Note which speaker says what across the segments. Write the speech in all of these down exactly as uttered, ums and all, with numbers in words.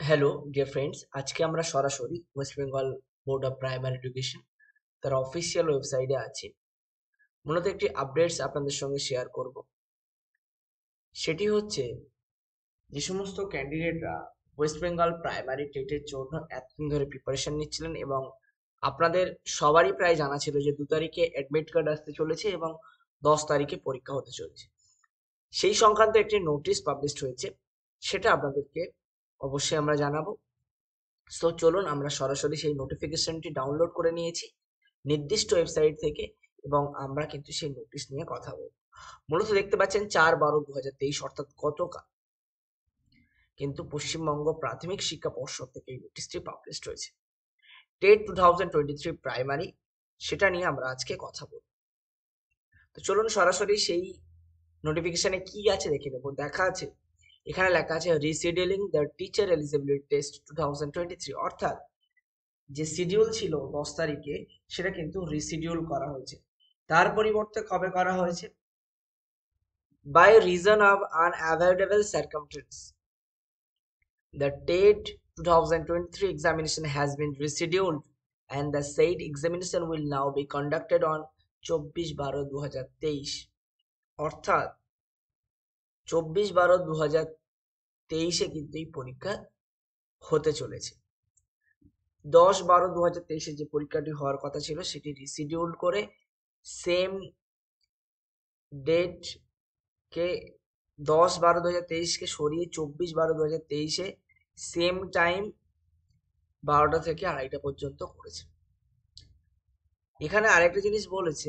Speaker 1: Hello dear friends, আজকে আমরা সরাসরি West Bengal board of primary education তার অফিসিয়াল ওয়েবসাইটে আছি। মূলত একটি আপডেটস আপনাদের সঙ্গে শেয়ার করব। সেটি হচ্ছে, যে সমস্ত ক্যান্ডিডেটরা ওয়েস্ট বেঙ্গল প্রাইমারি টেটের জন্য এতদিন ধরে প্রিপারেশন নিচ্ছিলেন এবং আপনাদের সবারই প্রায় জানা ছিল যে দু তারিখে অ্যাডমিট কার্ড আসতে চলেছে এবং দশ তারিখে পরীক্ষা হতে চলেছে, সেই সংক্রান্ত একটি নোটিশ পাবলিশড হয়েছে। সেটা আপনাদেরকে অবশ্যই আমরা জানাবো। সো চলুন আমরা সরাসরি সেই নোটিফিকেশনটি ডাউনলোড করে নিয়েছি নির্দিষ্ট ওয়েবসাইট থেকে, এবং আমরা কিন্তু সেই নোটিশ নিয়ে কথা বলবো। মূলত দেখতে পাচ্ছেন চার বারো দু হাজার তেইশ অর্থাৎ গতকাল কিন্তু পশ্চিমবঙ্গ প্রাথমিক শিক্ষা পর্ষদ থেকে এই নোটিশটি পাবলিশড হয়েছে। TET two thousand twenty three primary, সেটা নিয়ে আমরা আজকে কথা বলবো। তো চলুন সরাসরি সেই নোটিফিকেশনে কি আছে দেখে নেবো। দেখা আছে, এখানে লেখা আছে rescheduling the teacher eligibility test two thousand twenty three, অর্থাৎ যে শিডিউল ছিল দশ তারিখে সেটা কিন্তু রিশিডিউল করা হয়েছে। তার পরিবর্তে কবে করা হয়েছে? By reason of unavoidable circumstance the TET two thousand twenty three examination has been rescheduled and the said examination will now be conducted on চব্বিশ বারো দু হাজার তেইশ, অর্থাৎ চব্বিশ বারো দু হাজার তেইশে কিন্তু এই পরীক্ষা হতে চলেছে। দশ বারো দু হাজার তেইশে যে পরীক্ষাটি হওয়ার কথা ছিল সেটি রিশিডিউল করে সেম ডেট কে দশ বারো দু হাজার তেইশকে সরিয়ে চব্বিশ বারো দু হাজার তেইশে সেম টাইম বারোটা থেকে আড়াইটা পর্যন্ত করেছে। এখানে আরেকটা জিনিস বলেছে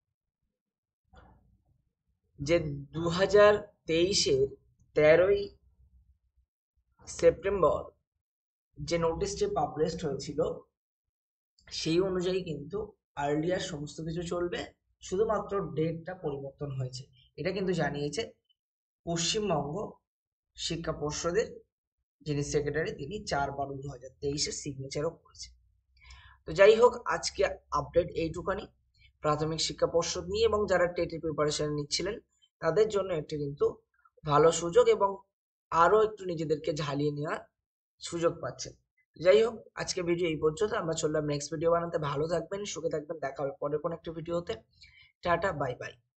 Speaker 1: যে দু হাজার তেইশের তেরোই সেপ্টেম্বর যে নোটিশটি পাবলিশড হয়েছিল সেই অনুযায়ী কিন্তু আর্লিয়ার সমস্ত কিছু চলবে, শুধুমাত্র ডেটটা পরিবর্তন হয়েছে। এটা কিন্তু জানিয়েছে পশ্চিমবঙ্গ শিক্ষা পর্ষদের যিনি সেক্রেটারি, তিনি চার বারো দু হাজার তেইশে সিগনেচারও করেছে। তো যাই হোক, আজকে আপডেট এইটুখানি প্রাথমিক শিক্ষা পর্ষদ নিয়ে, এবং যারা টেটের প্রিপারেশন নিচ্ছিলেন তাদের জন্য একটি কিন্তু ভালো সুযোগ এবং আরো একটু নিজেদেরকে ঝালিয়ে নেওয়ার সুযোগ পাচ্ছেন। যাই হোক, আজকে ভিডিও এই পর্যন্ত। আমরা চললাম নেক্সট ভিডিও বানাতে। ভালো থাকবেন, সুখে থাকবেন, দেখা হবে পরে কোনো একটা ভিডিওতে। Tata, bye by.